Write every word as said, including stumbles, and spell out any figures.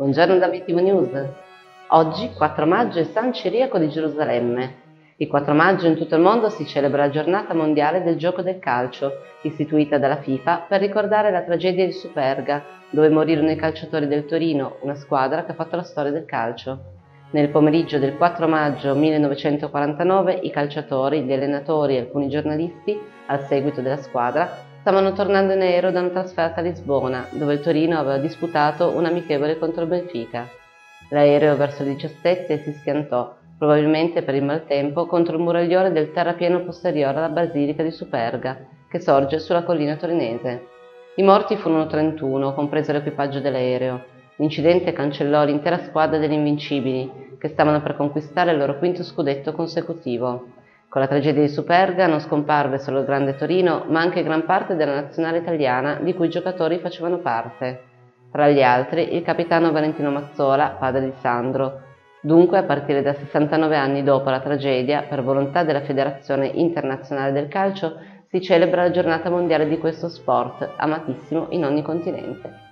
Buongiorno da B T V News. Oggi, quattro maggio, è San Ciriaco di Gerusalemme. Il quattro maggio in tutto il mondo si celebra la giornata mondiale del gioco del calcio, istituita dalla FIFA per ricordare la tragedia di Superga, dove morirono i calciatori del Torino, una squadra che ha fatto la storia del calcio. Nel pomeriggio del quattro maggio millenovecentoquarantanove i calciatori, gli allenatori e alcuni giornalisti, al seguito della squadra, stavano tornando in aereo da una trasferta a Lisbona, dove il Torino aveva disputato un amichevole contro il Benfica. L'aereo verso le diciassette si schiantò, probabilmente per il maltempo, contro il muraglione del terrapieno posteriore alla Basilica di Superga, che sorge sulla collina torinese. I morti furono trentuno, compreso l'equipaggio dell'aereo. L'incidente cancellò l'intera squadra degli Invincibili, che stavano per conquistare il loro quinto scudetto consecutivo. Con la tragedia di Superga non scomparve solo il grande Torino, ma anche gran parte della nazionale italiana, di cui i giocatori facevano parte. Tra gli altri il capitano Valentino Mazzola, padre di Sandro. Dunque, a partire da sessantanove anni dopo la tragedia, per volontà della Federazione Internazionale del Calcio, si celebra la giornata mondiale di questo sport, amatissimo in ogni continente.